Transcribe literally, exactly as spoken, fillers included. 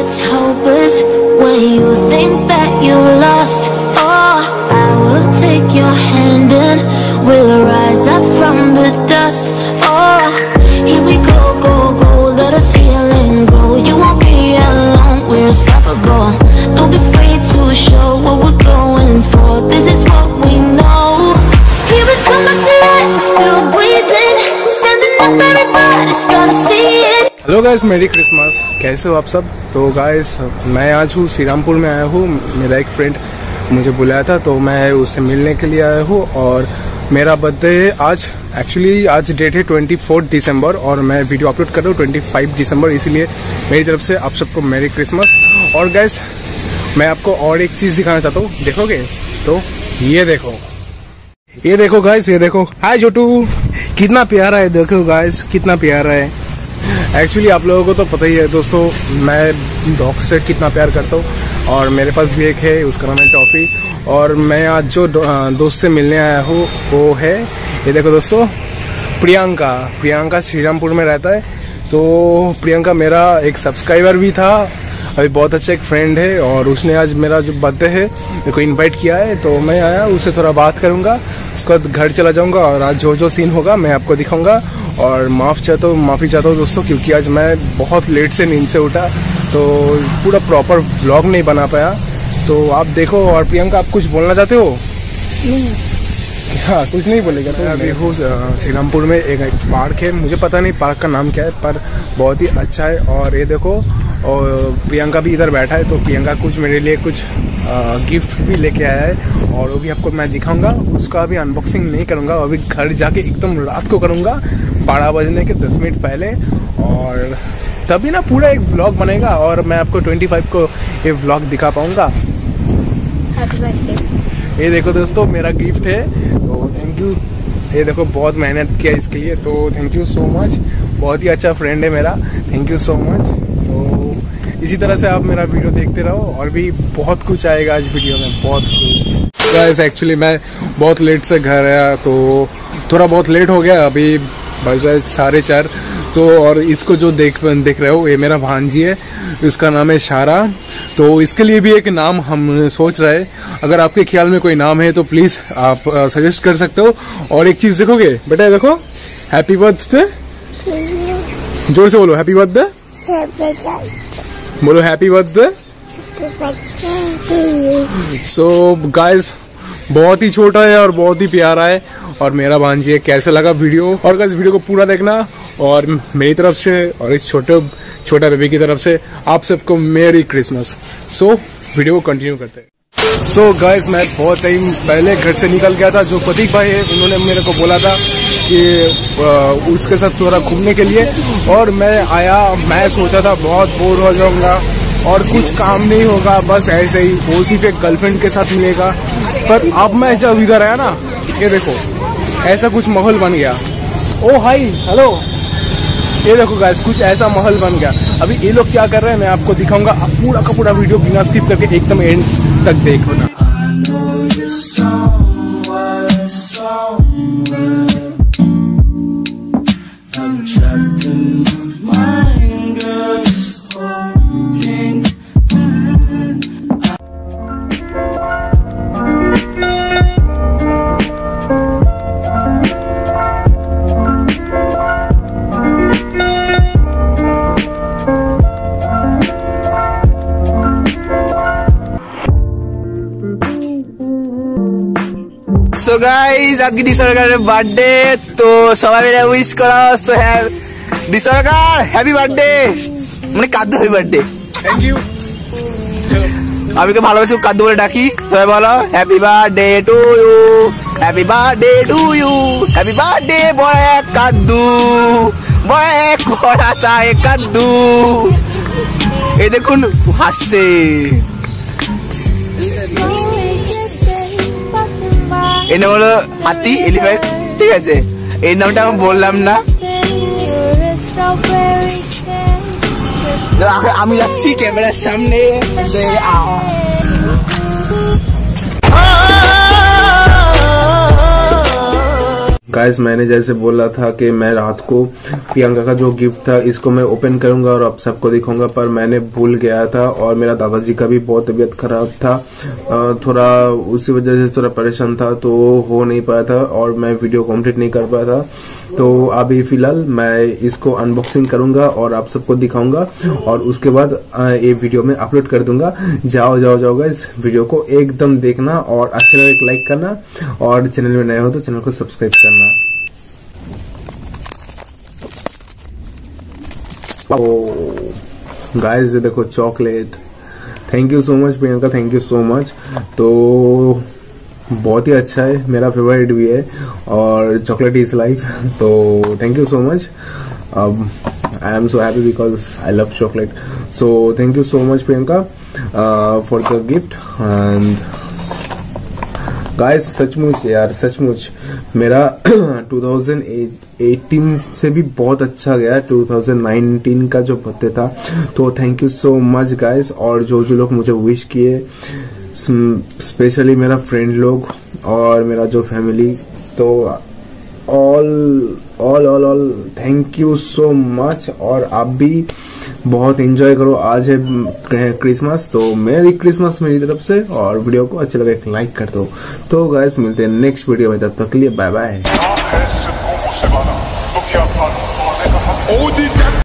it's hopeless when you think that you lost. Oh, I will take your hand and we'll rise up from the dust. Oh, here we go, go, go, let us heal and grow. You won't be alone, we're unstoppable. Don't be afraid to show what we're going for. This is what we know. Here we come back to life, we're still breathing. Standing up, everybody's gonna see it. Hello guys, merry Christmas. कैसे हो आप सब? तो guys मैं आज हूँ श्रीरामपुर में आया हूँ। मेरा एक फ्रेंड मुझे बुलाया था तो मैं उससे मिलने के लिए आया हूँ और मेरा बर्थडे है आज। एक्चुअली आज डेट है चौबीस दिसंबर और मैं वीडियो अपलोड कर रहा हूँ पच्चीस दिसंबर, इसीलिए मेरी तरफ से आप सबको मेरी क्रिसमस। और गाइस मैं आपको और एक चीज दिखाना चाहता हूँ, देखोगे? तो ये देखो, ये देखो गाइस, ये देखो। हाय छोटू, कितना प्यारा है, देखो गाइस कितना प्यारा है। एक्चुअली आप लोगों को तो पता ही है दोस्तों, मैं डॉग से कितना प्यार करता हूँ और मेरे पास भी एक है, उसका नाम है टॉफी। और मैं आज जो दोस्त से मिलने आया हूँ वो है, ये देखो दोस्तों, प्रियंका। प्रियंका श्रीरामपुर में रहता है। तो प्रियंका मेरा एक सब्सक्राइबर भी था, अभी बहुत अच्छा एक फ्रेंड है और उसने आज मेरा जो बर्थडे है मेरे को इनवाइट किया है। तो मैं आया, उससे थोड़ा बात करूंगा, उसके बाद घर चला जाऊंगा और आज जो जो सीन होगा मैं आपको दिखाऊंगा। और माफ़ चाहता हूँ माफ़ी चाहता हूँ दोस्तों, क्योंकि आज मैं बहुत लेट से नींद से उठा तो पूरा प्रॉपर व्लॉग नहीं बना पाया। तो आप देखो। और प्रियंका, आप कुछ बोलना चाहते हो? नहीं। हाँ, कुछ नहीं बोलेगा। तो अभी हूँ श्रीरामपुर में, एक, एक पार्क है, मुझे पता नहीं पार्क का नाम क्या है, पर बहुत ही अच्छा है। और ये देखो, और प्रियंका भी इधर बैठा है। तो प्रियंका कुछ मेरे लिए कुछ आ, गिफ्ट भी लेके आया है और वो भी आपको मैं दिखाऊंगा। उसका अभी अनबॉक्सिंग नहीं करूंगा, अभी घर जाके एकदम रात को करूंगा, बारह बजने के दस मिनट पहले। और तभी ना पूरा एक व्लॉग बनेगा और मैं आपको पच्चीस को ये व्लॉग दिखा पाऊंगा। Happy birthday. ये देखो दोस्तों, मेरा गिफ्ट है, तो थैंक यू। ये देखो, बहुत मेहनत किया इसके लिए, तो थैंक यू सो मच। बहुत ही अच्छा फ्रेंड है मेरा, थैंक यू सो मच। तो इसी तरह से आप मेरा वीडियो देखते रहो और भी बहुत कुछ आएगा आज वीडियो में, बहुत कुछ। गाइस एक्चुअली मैं बहुत लेट से घर आया तो थोड़ा बहुत लेट हो गया, अभी बज रहा है साढ़े चार। तो और इसको जो देख देख रहे हो, ये मेरा भांजी है, इसका नाम है शारा। तो इसके लिए भी एक नाम हम सोच रहे हैं। अगर आपके ख्याल में कोई नाम है तो प्लीज आप सजेस्ट कर सकते हो। और एक चीज देखोगे बेटा, देखो, हैप्पी बर्थडे, जोर से बोलो, हैप्पी बर्थडे बोलो, हैप्पी बर्थडे। सो गाइस बहुत ही छोटा है और बहुत ही प्यारा है और मेरा भांजी है। कैसे लगा वीडियो? और गाइस वीडियो को पूरा देखना और मेरी तरफ से और इस छोटे छोटा बेबी की तरफ से आप सबको मेरी क्रिसमस। सो वीडियो को कंटिन्यू करते हैं। सो गाइस मैं बहुत टाइम पहले घर से निकल गया था। जो प्रतीक भाई है उन्होंने मेरे को बोला था कि उसके साथ थोड़ा घूमने के लिए, और मैं आया। मैं सोचा था बहुत बोर हो जाऊंगा और कुछ काम नहीं होगा, बस ऐसे ही वो सिर्फ एक गर्लफ्रेंड के साथ मिलेगा। पर अब मैं जब इधर आया ना, ये देखो ऐसा कुछ माहौल बन गया। Oh hi, hello. ये देखो गाइस, कुछ ऐसा माहौल बन गया। अभी ये लोग क्या कर रहे हैं मैं आपको दिखाऊंगा। आप पूरा का पूरा वीडियो बिना स्किप करके एकदम एंड तक देखो ना। So guys, আজকে ডিসরকারের বার্থডে, তো সবাই মিলে উইশ করা। তো হ্যাঁ, ডিসরকার হ্যাপি বার্থডে, মানে Kaddu happy birthday. Thank you. আমি তো ভালোবাসি কাদ্দু বলে ডাকি। সবাই বলো happy birthday to you, happy birthday to you, happy birthday boy Kaddu, boy কড়া চায় কাদ্দু। এই দেখুন হাসছে। এই নাম হলো হাতি, এলিফ্যান্ট, ঠিক আছে? এই নামটা আমি বললাম না। আমি যাচ্ছি ক্যামেরার সামনে। गाइस मैंने जैसे बोला था कि मैं रात को प्रियंका का जो गिफ्ट था इसको मैं ओपन करूंगा और आप सबको दिखाऊंगा, पर मैंने भूल गया था और मेरा दादाजी का भी बहुत तबीयत खराब था, थोड़ा उसी वजह से थोड़ा परेशान था तो हो नहीं पाया था और मैं वीडियो कंप्लीट नहीं कर पाया था। तो अभी फिलहाल मैं इसको अनबॉक्सिंग करूंगा और आप सबको दिखाऊंगा और उसके बाद ये वीडियो में अपलोड कर दूंगा। जाओ जाओ जाओ गाइस, वीडियो को एकदम देखना और अच्छा लगे एक लाइक करना और चैनल में नए हो तो चैनल को सब्सक्राइब करना। ओ गाइस ये देखो chocolate, thank you so much Priyanka, thank you so much. तो बहुत ही अच्छा है, मेरा फेवरेट भी है और चॉकलेट इज लाइफ, तो thank you so much. I am so happy because I love chocolate, so thank you so much Priyanka for the gift. And guys सचमुच यार सचमुच मेरा टू थाउजेंड एटीन से भी बहुत अच्छा गया, टू थाउजेंड नाइनटीन का जो बर्थडे था, तो thank you so much guys. और जो जो लोग मुझे विश किए, स्पेशली मेरा फ्रेंड लोग और मेरा जो फैमिली, तो all all all all thank you so much. और आप भी बहुत एंजॉय करो, आज है क्रिसमस, तो मेरी क्रिसमस मेरी तरफ से। और वीडियो को अच्छा लगे एक लाइक कर दो। तो गाइस मिलते हैं नेक्स्ट वीडियो में, तब तक के लिए बाय बाय।